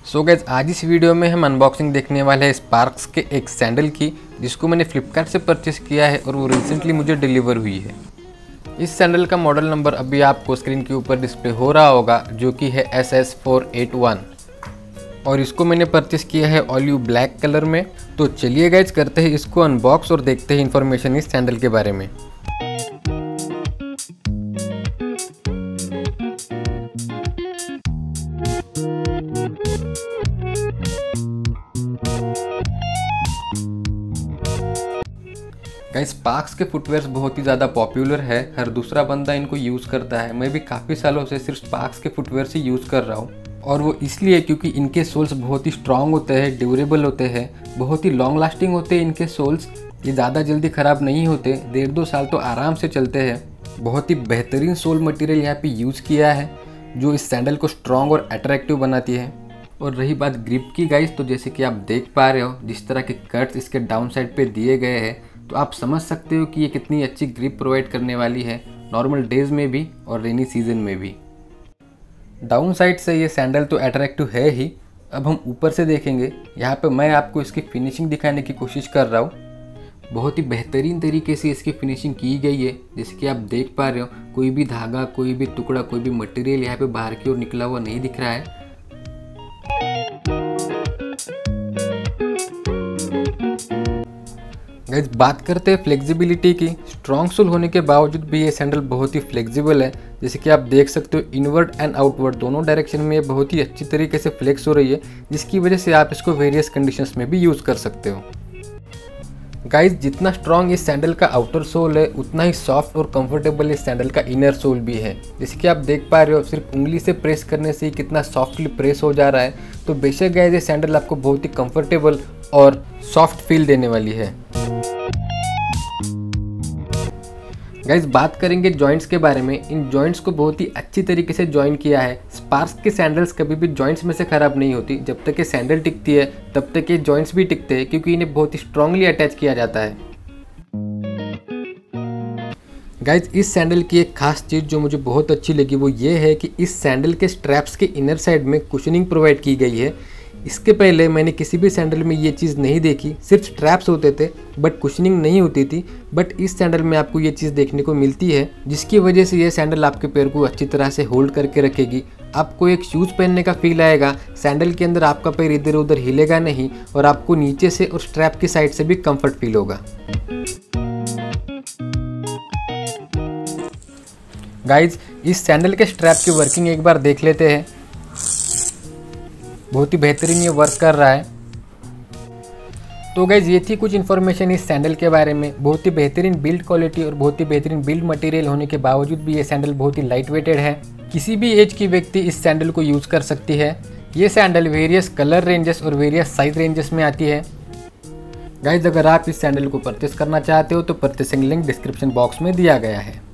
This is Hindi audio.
सो गाइस, आज इस वीडियो में हम अनबॉक्सिंग देखने वाले हैं स्पार्क्स के एक सैंडल की, जिसको मैंने फ्लिपकार्ट से परचेस किया है और वो रिसेंटली मुझे डिलीवर हुई है। इस सैंडल का मॉडल नंबर अभी आपको स्क्रीन के ऊपर डिस्प्ले हो रहा होगा, जो कि है SS481 और इसको मैंने परचेस किया है ऑलिव ब्लैक कलर में। तो चलिए गाइस, करते हैं इसको अनबॉक्स और देखते हैं इन्फॉर्मेशन इस सैंडल के बारे में। गाइस, स्पार्क्स के फुटवेयर्स बहुत ही ज़्यादा पॉपुलर है, हर दूसरा बंदा इनको यूज़ करता है। मैं भी काफ़ी सालों से सिर्फ स्पार्क्स के फुटवेयर्स ही यूज़ कर रहा हूँ, और वो इसलिए क्योंकि इनके सोल्स बहुत ही स्ट्रॉन्ग होते हैं, ड्यूरेबल होते हैं, बहुत ही लॉन्ग लास्टिंग होते हैं इनके सोल्स। ये ज़्यादा जल्दी ख़राब नहीं होते, 1.5-2 साल तो आराम से चलते हैं। बहुत ही बेहतरीन सोल मटेरियल यहाँ पे यूज़ किया है, जो इस सैंडल को स्ट्रॉन्ग और अट्रैक्टिव बनाती है। और रही बात ग्रिप की गाइस, तो जैसे कि आप देख पा रहे हो, जिस तरह के कट्स इसके डाउन साइड पे दिए गए हैं, तो आप समझ सकते हो कि ये कितनी अच्छी ग्रिप प्रोवाइड करने वाली है नॉर्मल डेज में भी और रेनी सीजन में भी। डाउन साइड से ये सैंडल तो अट्रैक्टिव है ही। अब हम ऊपर से देखेंगे। यहाँ पे मैं आपको इसकी फिनिशिंग दिखाने की कोशिश कर रहा हूँ। बहुत ही बेहतरीन तरीके से इसकी फिनिशिंग की गई है, जैसे कि आप देख पा रहे हो। कोई भी धागा, कोई भी टुकड़ा, कोई भी मटेरियल यहाँ पे बाहर की ओर निकला हुआ नहीं दिख रहा है। गाइस, बात करते हैं फ्लेक्सिबिलिटी की। स्ट्रॉन्ग सोल होने के बावजूद भी ये सैंडल बहुत ही फ्लेक्सिबल है। जैसे कि आप देख सकते हो, इनवर्ड एंड आउटवर्ड दोनों डायरेक्शन में ये बहुत ही अच्छी तरीके से फ्लेक्स हो रही है, जिसकी वजह से आप इसको वेरियस कंडीशंस में भी यूज़ कर सकते हो। गाइस, जितना स्ट्रॉन्ग इस सैंडल का आउटर सोल है, उतना ही सॉफ्ट और कंफर्टेबल इस सैंडल का इनर सोल भी है। जैसे कि आप देख पा रहे हो, सिर्फ उंगली से प्रेस करने से ही कितना सॉफ्टली प्रेस हो जा रहा है। तो बेशक गाइस, ये सैंडल आपको बहुत ही कंफर्टेबल और सॉफ्ट फील देने वाली है। गाइस, बात करेंगे जॉइंट्स के बारे में। इन जॉइंट्स को बहुत ही अच्छी तरीके से जॉइन किया है। स्पार्क्स के सैंडल्स कभी भी जॉइंट्स में से ख़राब नहीं होती। जब तक ये सैंडल टिकती है, तब तक ये जॉइंट्स भी टिकते हैं, क्योंकि इन्हें बहुत ही स्ट्रांगली अटैच किया जाता है। गाइस, इस सैंडल की एक खास चीज़ जो मुझे बहुत अच्छी लगी, वो ये है कि इस सैंडल के स्ट्रैप्स के इनर साइड में कुशनिंग प्रोवाइड की गई है। इसके पहले मैंने किसी भी सैंडल में ये चीज़ नहीं देखी। सिर्फ स्ट्रैप्स होते थे बट कुशनिंग नहीं होती थी। बट इस सैंडल में आपको ये चीज़ देखने को मिलती है, जिसकी वजह से ये सैंडल आपके पैर को अच्छी तरह से होल्ड करके रखेगी। आपको एक शूज़ पहनने का फील आएगा। सैंडल के अंदर आपका पैर इधर उधर हिलेगा नहीं, और आपको नीचे से और स्ट्रैप की साइड से भी कंफर्ट फील होगा। गाइज, इस सैंडल के स्ट्रैप की वर्किंग एक बार देख लेते हैं। बहुत ही बेहतरीन ये वर्क कर रहा है। तो गाइज, ये थी कुछ इन्फॉर्मेशन इस सैंडल के बारे में। बहुत ही बेहतरीन बिल्ड क्वालिटी और बहुत ही बेहतरीन बिल्ड मटेरियल होने के बावजूद भी ये सैंडल बहुत ही लाइट वेटेड है। किसी भी एज की व्यक्ति इस सैंडल को यूज़ कर सकती है। ये सैंडल वेरियस कलर रेंजेस और वेरियस साइज रेंजेस में आती है। गाइज, अगर आप इस सैंडल को परचेस करना चाहते हो तो परचेसिंग लिंक डिस्क्रिप्शन बॉक्स में दिया गया है।